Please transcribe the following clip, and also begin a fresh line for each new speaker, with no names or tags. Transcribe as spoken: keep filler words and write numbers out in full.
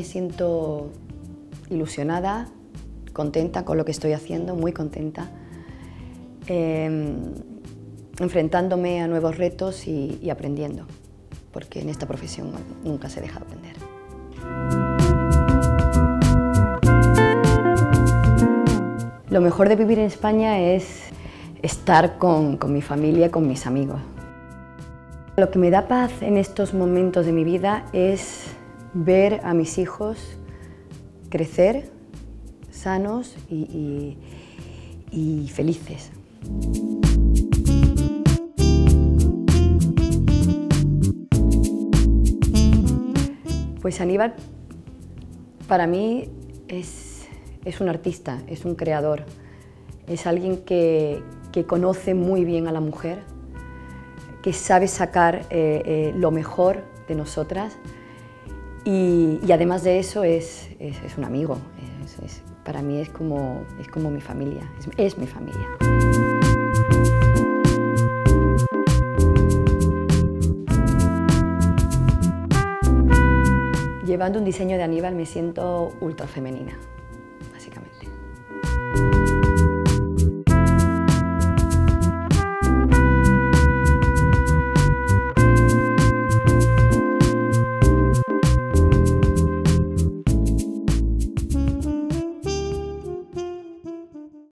siento ilusionada, contenta con lo que estoy haciendo, muy contenta, eh, enfrentándome a nuevos retos y, y aprendiendo, porque en esta profesión nunca se deja de aprender. Lo mejor de vivir en España es estar con, con mi familia, con mis amigos. Lo que me da paz en estos momentos de mi vida es ver a mis hijos crecer sanos y, y, y felices. Pues Aníbal para mí es, es un artista, es un creador, es alguien que, que conoce muy bien a la mujer, que sabe sacar eh, eh, lo mejor de nosotras y, y además de eso es, es, es un amigo, es, es, para mí es como, es como mi familia, es, es mi familia. Llevando un diseño de Aníbal me siento ultra femenina.